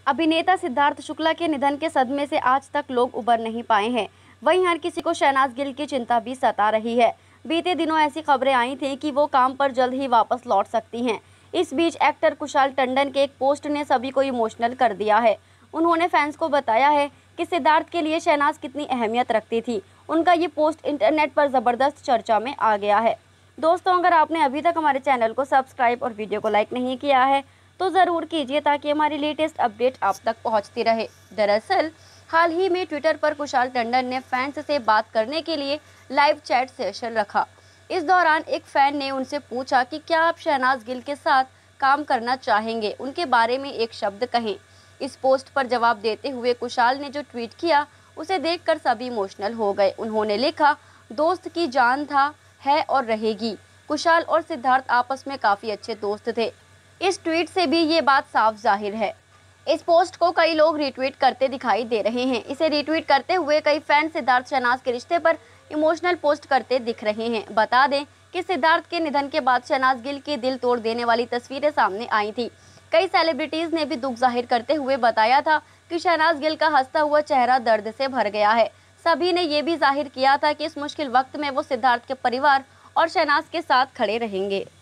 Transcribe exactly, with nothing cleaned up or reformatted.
अभिनेता सिद्धार्थ शुक्ला के निधन के सदमे से आज तक लोग उबर नहीं पाए हैं। वहीं हर किसी को शहनाज गिल की चिंता भी सता रही है। बीते दिनों ऐसी खबरें आई थीं कि वो काम पर जल्द ही वापस लौट सकती हैं। इस बीच एक्टर कुशाल टंडन के एक पोस्ट ने सभी को इमोशनल कर दिया है। उन्होंने फैंस को बताया है कि सिद्धार्थ के लिए शहनाज कितनी अहमियत रखती थी। उनका ये पोस्ट इंटरनेट पर ज़बरदस्त चर्चा में आ गया है। दोस्तों, अगर आपने अभी तक हमारे चैनल को सब्सक्राइब और वीडियो को लाइक नहीं किया है तो ज़रूर कीजिए ताकि हमारी लेटेस्ट अपडेट आप तक पहुंचती रहे। दरअसल हाल ही में ट्विटर पर कुशाल टंडन ने फैंस से बात करने के लिए लाइव चैट सेशन रखा। इस दौरान एक फैन ने उनसे पूछा कि क्या आप शहनाज गिल के साथ काम करना चाहेंगे, उनके बारे में एक शब्द कहें। इस पोस्ट पर जवाब देते हुए कुशाल ने जो ट्वीट किया उसे देखकर सभी इमोशनल हो गए। उन्होंने लिखा, दोस्त की जान था, है और रहेगी। कुशाल और सिद्धार्थ आपस में काफ़ी अच्छे दोस्त थे। इस ट्वीट से भी ये बात साफ जाहिर है। इस पोस्ट को कई लोग रीट्वीट करते दिखाई दे रहे हैं। इसे रीट्वीट करते हुए कई फैन सिद्धार्थ शहनाज के रिश्ते पर इमोशनल पोस्ट करते दिख रहे हैं। बता दें कि सिद्धार्थ के निधन के बाद शहनाज गिल की दिल तोड़ देने वाली तस्वीरें सामने आई थी। कई सेलिब्रिटीज ने भी दुख जाहिर करते हुए बताया था कि शहनाज गिल का हंसता हुआ चेहरा दर्द से भर गया है। सभी ने ये भी जाहिर किया था कि इस मुश्किल वक्त में वो सिद्धार्थ के परिवार और शहनाज के साथ खड़े रहेंगे।